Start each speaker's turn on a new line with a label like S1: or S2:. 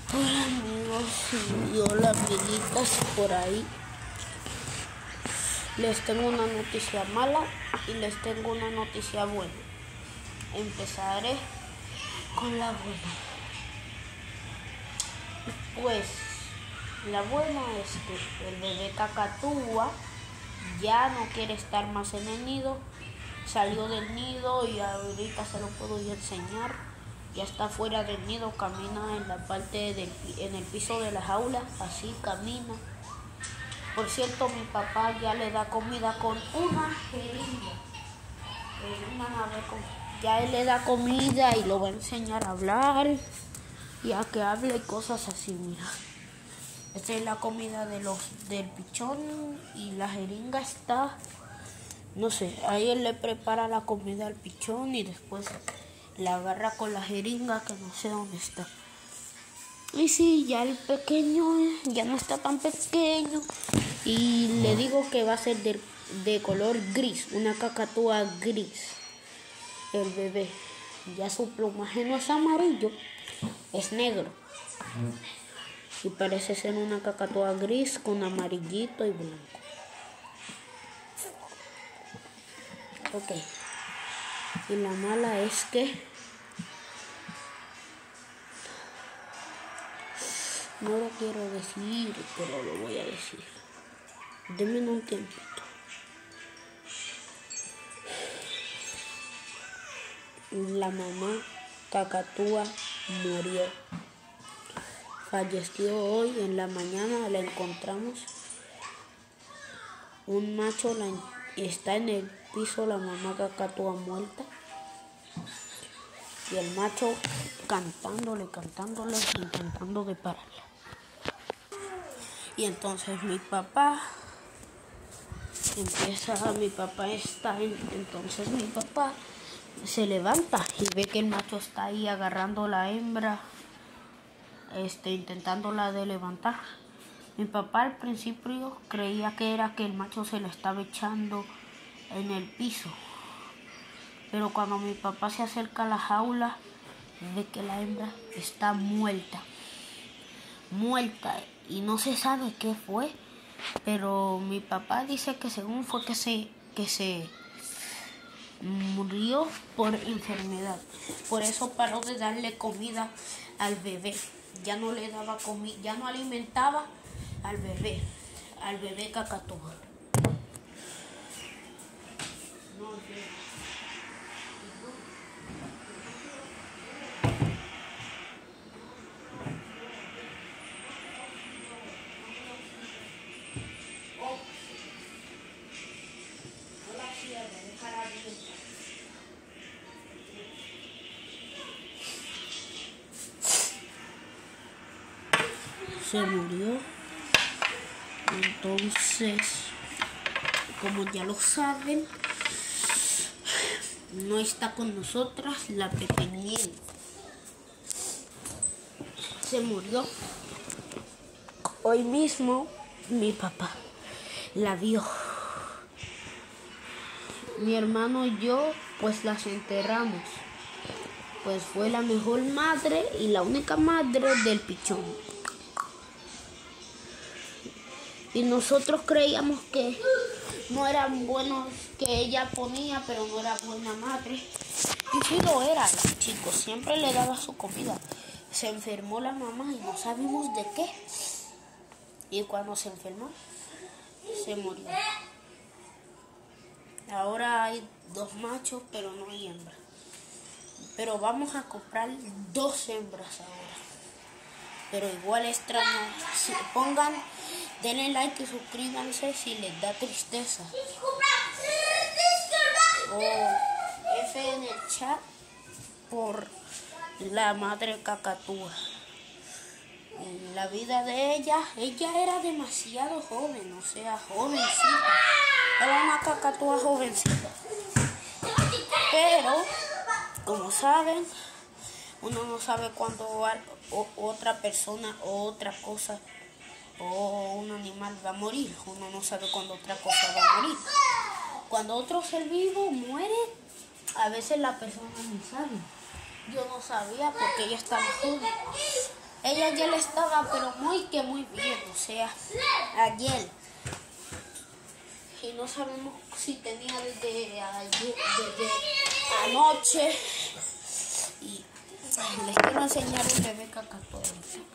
S1: Hola amigos y hola amiguitas por ahí. Les tengo una noticia mala y les tengo una noticia buena. Empezaré con la buena. Pues la buena es que el bebé cacatúa ya no quiere estar más en el nido. Salió del nido y ahorita se lo puedo yo enseñar. Ya está fuera del nido, camina en la parte en el piso de la jaula, así camina. Por cierto, mi papá ya le da comida con una jeringa. Ya él le da comida y lo va a enseñar a hablar y a que hable cosas así, mira. Esta es la comida del pichón y la jeringa está, no sé, ahí él le prepara la comida al pichón y después la agarra con la jeringa que no sé dónde está. Y sí, ya el pequeño ya no está tan pequeño y le digo que va a ser de color gris, una cacatúa gris. El bebé, ya su plumaje no es amarillo, es negro. Y parece ser una cacatúa gris con amarillito y blanco. Ok. Y la mala es que no lo quiero decir, pero lo voy a decir. Denme un tiempito. La mamá cacatúa murió. Falleció hoy en la mañana, la encontramos. Un macho está en el piso, la mamá cacatúa muerta. Y el macho cantándole, intentando de pararla. Y entonces mi papá se levanta y ve que el macho está ahí agarrando la hembra, intentándola de levantar. Mi papá al principio creía que era que el macho se la estaba echando en el piso. Pero cuando mi papá se acerca a la jaula, ve que la hembra está muerta. Y no se sabe qué fue, pero mi papá dice que según fue que se murió por enfermedad. Por eso paró de darle comida al bebé. Ya no le daba comida, ya no alimentaba al bebé cacatúa. Se murió. Entonces, como ya lo saben, no está con nosotras la pequeñita. Se murió. Hoy mismo mi papá la vio. Mi hermano y yo pues las enterramos. Pues fue la mejor madre y la única madre del pichón. Y nosotros creíamos que no eran buenos que ella ponía, pero no era buena madre. Y sí lo era, chicos, siempre le daba su comida. Se enfermó la mamá y no sabemos de qué. Y cuando se enfermó, se murió. Ahora hay 2 machos, pero no hay hembra. Pero vamos a comprar 2 hembras ahora. Pero igual extraño. Denle like y suscríbanse si les da tristeza. O F en el chat por la madre cacatúa. En la vida de ella era demasiado joven, o sea, jovencita. Era una cacatúa jovencita. Pero, como saben, uno no sabe cuándo otra persona o otra cosa o un animal va a morir. Uno no sabe cuándo otra cosa va a morir. Cuando otro ser vivo muere, a veces la persona no sabe. Yo no sabía porque ella estaba joven. Ella ayer estaba, pero muy bien, o sea, ayer. Y no sabemos si tenía desde ayer, desde anoche. Y les quiero enseñar un bebé cacatoso.